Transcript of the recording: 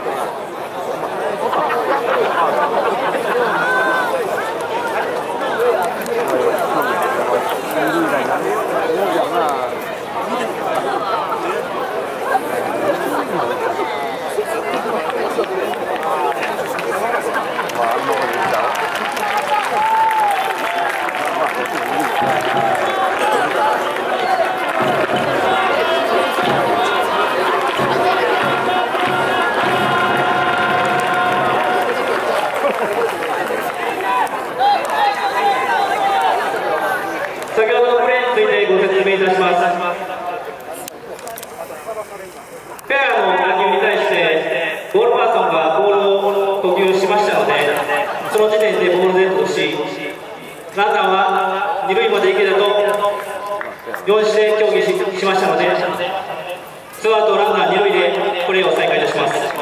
先ほどのプレーについてご説明いたします。フェアの打球に対してボールパーソンがボールを投球しましたので、その時点でボールデッドし、ランナーは二塁まで行けたと4試で協議しましたので、ツーアウトランナー二塁でプレーを再開いたします。